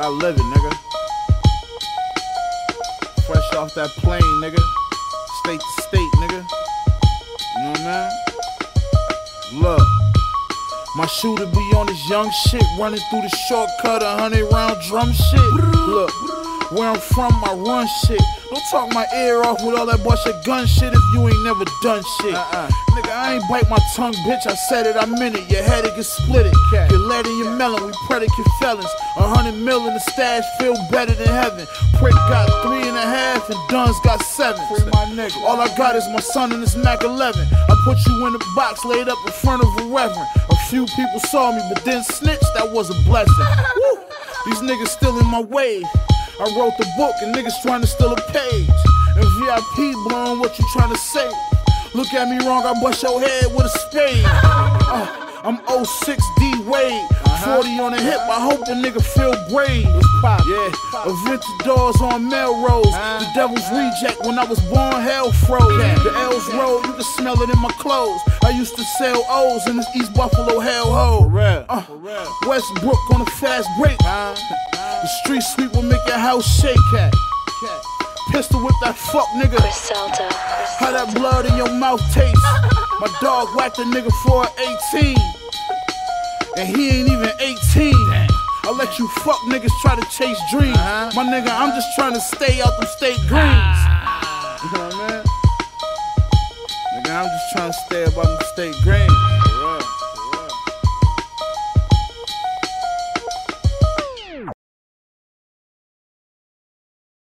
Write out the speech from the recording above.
I live it, nigga. Fresh off that plane, nigga. State to state, nigga. You know what I mean? Look, my shooter be on this young shit, running through the shortcut, 100-round drum shit. Look, where I'm from, I run shit. Don't talk my ear off with all that bullshit gun shit if you ain't never done shit. Nigga, I ain't bite my tongue, bitch. I said it, I meant it. Your head, it get split it. Get lead in your melon, we predicate felons. 100 mil in the stash, feel better than heaven. Prick got 3.5 and Duns got 7. Free my nigga. All I got is my son and this Mac 11. I put you in the box, laid up in front of a reverend. A few people saw me, but then snitched, that was a blessing. Woo. These niggas still in my way. I wrote the book and niggas trying to steal a page. And VIP blowing what you trying to say. Look at me wrong, I bust your head with a spade. I'm 06 D Wade, 40 on the hip, I hope the nigga feel brave. Yeah, Aventadors on Melrose, the Devil's Reject, when I was born hell froze. The L's road, you can smell it in my clothes. I used to sell O's in this East Buffalo hellhole. Westbrook on a fast break. The street sweep will make your house shake. Pistol with that fuck nigga. How that blood in your mouth taste. My dog whacked a nigga for an 18. And he ain't even 18. I let you fuck niggas try to chase dreams. My nigga, I'm just trying to stay out them state greens. You know what I mean? Nigga, I'm just trying to stay about them state greens.